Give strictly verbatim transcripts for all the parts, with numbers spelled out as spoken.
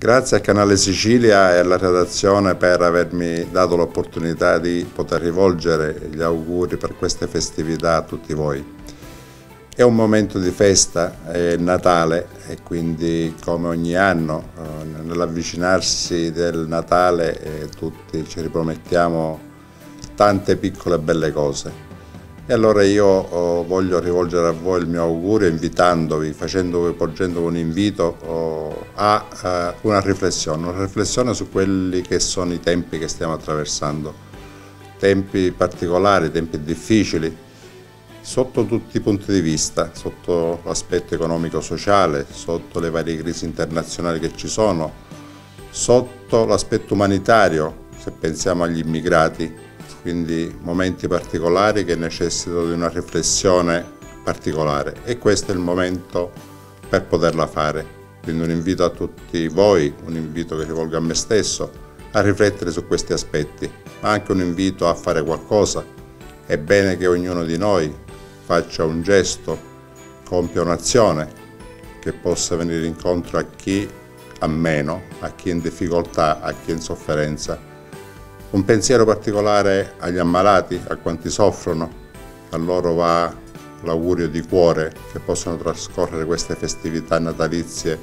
Grazie al Canale Sicilia e alla redazione per avermi dato l'opportunità di poter rivolgere gli auguri per queste festività a tutti voi. È un momento di festa, è Natale e quindi come ogni anno eh, nell'avvicinarsi del Natale eh, tutti ci ripromettiamo tante piccole e belle cose. E allora io oh, voglio rivolgere a voi il mio augurio invitandovi, facendovi, porgendovi un invito oh, a uh, una riflessione, una riflessione su quelli che sono i tempi che stiamo attraversando, tempi particolari, tempi difficili, sotto tutti i punti di vista, sotto l'aspetto economico-sociale, sotto le varie crisi internazionali che ci sono, sotto l'aspetto umanitario, se pensiamo agli immigrati, quindi momenti particolari che necessitano di una riflessione particolare e questo è il momento per poterla fare. Quindi un invito a tutti voi, un invito che rivolgo a me stesso, a riflettere su questi aspetti, ma anche un invito a fare qualcosa. È bene che ognuno di noi faccia un gesto, compia un'azione che possa venire incontro a chi ha meno, a chi è in difficoltà, a chi è in sofferenza. Un pensiero particolare agli ammalati, a quanti soffrono, a loro va l'augurio di cuore che possano trascorrere queste festività natalizie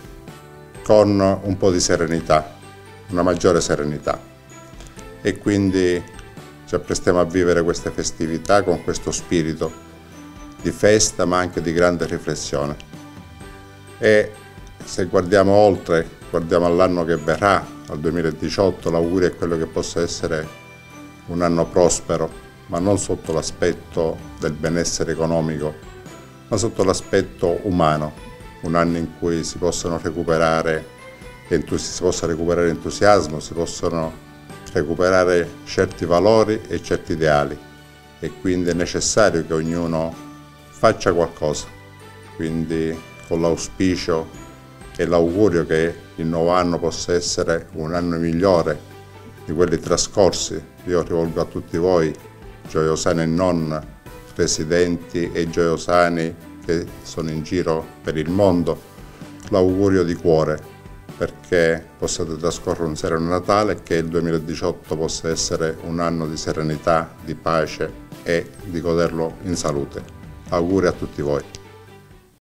con un po' di serenità, una maggiore serenità. E quindi ci apprestiamo a vivere queste festività con questo spirito di festa ma anche di grande riflessione. E se guardiamo oltre, guardiamo all'anno che verrà, al duemiladiciotto, l'augurio è quello che possa essere un anno prospero, ma non sotto l'aspetto del benessere economico, ma sotto l'aspetto umano, un anno in cui si possano recuperare, si possa recuperare entusiasmo, si possono recuperare certi valori e certi ideali e quindi è necessario che ognuno faccia qualcosa, quindi con l'auspicio e l'augurio che il nuovo anno possa essere un anno migliore di quelli trascorsi. Io rivolgo a tutti voi, gioiosani e non, residenti e gioiosani che sono in giro per il mondo, l'augurio di cuore perché possiate trascorrere un sereno Natale e che il duemiladiciotto possa essere un anno di serenità, di pace e di goderlo in salute. Auguri a tutti voi.